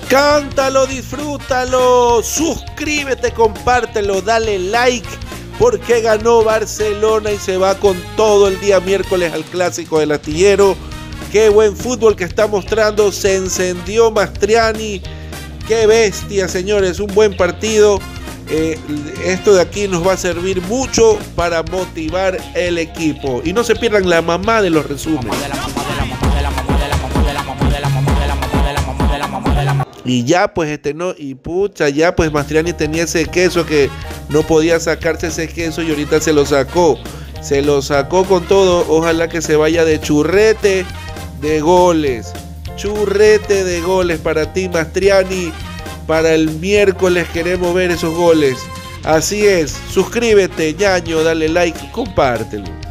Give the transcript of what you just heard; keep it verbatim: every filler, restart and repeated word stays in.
Cántalo, disfrútalo, suscríbete, compártelo, dale like, porque ganó Barcelona y se va con todo el día miércoles al Clásico del Astillero. Qué buen fútbol que está mostrando, se encendió Mastriani, qué bestia, señores, un buen partido. Eh, esto de aquí nos va a servir mucho para motivar el equipo. Y no se pierdan la mamá de los resúmenes. Y ya pues este no, y pucha, ya pues Mastriani tenía ese queso que no podía sacarse ese queso y ahorita se lo sacó. Se lo sacó con todo, ojalá que se vaya de churrete de goles. Churrete de goles para ti, Mastriani. Para el miércoles queremos ver esos goles. Así es, suscríbete, ñaño, dale like, compártelo.